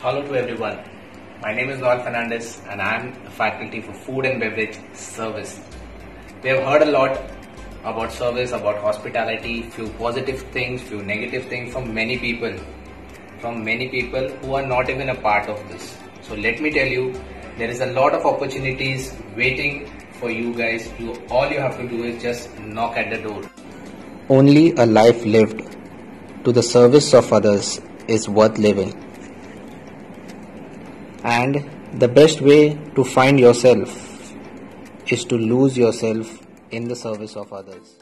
Hello to everyone. My name is Noel Fernandez and I am a faculty for Food and Beverage Service. We have heard a lot about service, about hospitality, few positive things, few negative things from many people who are not even a part of this. So let me tell you, there is a lot of opportunities waiting for you guys. All you have to do is just knock at the door. Only a life lived to the service of others is worth living. And the best way to find yourself is to lose yourself in the service of others.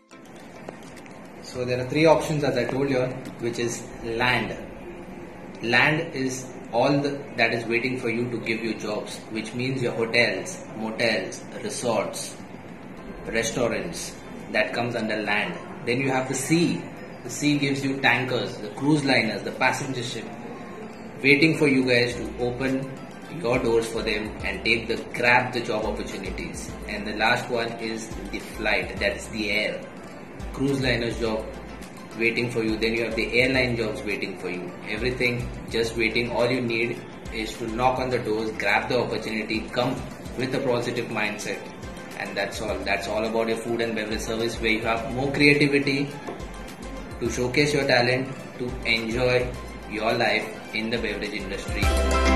So there are three options, as I told you, which is land. Land is all that is waiting for you to give you jobs, which means your hotels, motels, resorts, restaurants, that comes under land. Then you have the sea. The sea gives you tankers, the cruise liners, the passenger ship, waiting for you guys to open your doors for them and grab the job opportunities. And the last one is the flight, that's the air. Cruise liners job waiting for you. Then you have the airline jobs waiting for you. Everything just waiting. All you need is to knock on the doors, grab the opportunity, come with a positive mindset. And that's all. That's all about your food and beverage service, where you have more creativity to showcase your talent, to enjoy your life in the beverage industry.